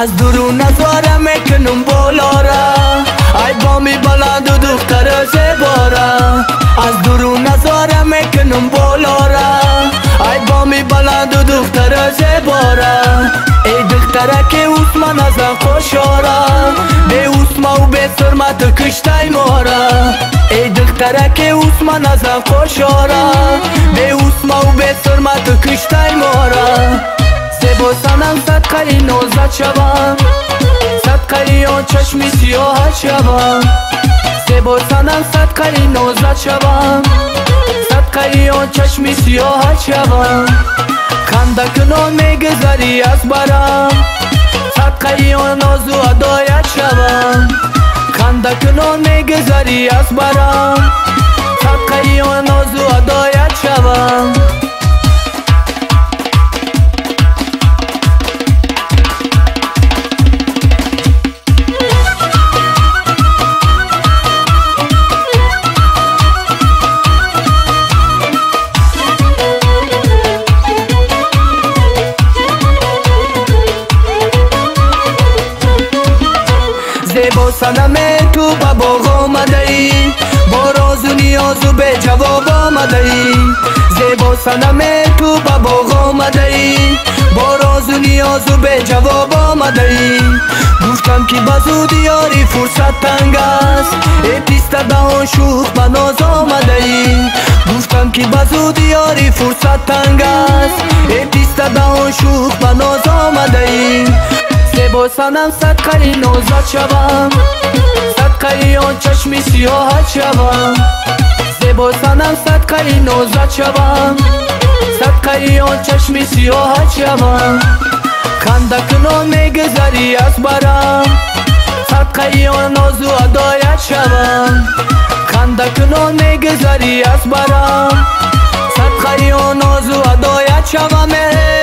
از درون نظاره میکنم بالا را، ای بامی بلند و دختر زیباره. از درون نظاره میکنم بالا را، ای بامی بلند و دختر زیباره. ای دختره که اوسمان از خوشاره، به اوسما و به سرمت کشتای ماره. ای دختره که اوسمان از خوشاره، به اوسما و به سرمت کشتای ماره. زیبا سنم صد قلی نوزد شوم، صد قلی آن چشمی سیاهت شوم. زیبا سنم صد قلی نوزد شوم، صد قلی آن چشمی سیاهت شوم. خنده کنان میگذری از برم، صد قلی آن ناز و ادایت شوم. خنده کنان میگذری از برم، صد قلی آن ناز و ادایت شوم. زیبا سنم تو با باغ آمده ای، با راز و نیاز و به جواب آمده ای. زیبا سنم تو با باغ آمده ای، با راز و نیاز و به جواب آمده ای. گفتم که بزودی یاری فرصت تنگ است، ای پیست دهان شوخ بناز آمده ای. گفتم که بزودی یاری فرصت تنگ است، ای پیست دهان شوخ بناز آمده ای. زیبا سنم صد قلی نوزد شوم، صد قلی آن چشمی سیاهت شوم. زیبا سنم صد قلی نوزد شوم، صد قلی آن چشمی سیاهت شوم. خنده کنان میگذری از برم، صد قلی آن ناز و ادایت شوم. خنده کنان میگذری از برم، صد قلی آن ناز و ادایت شوم.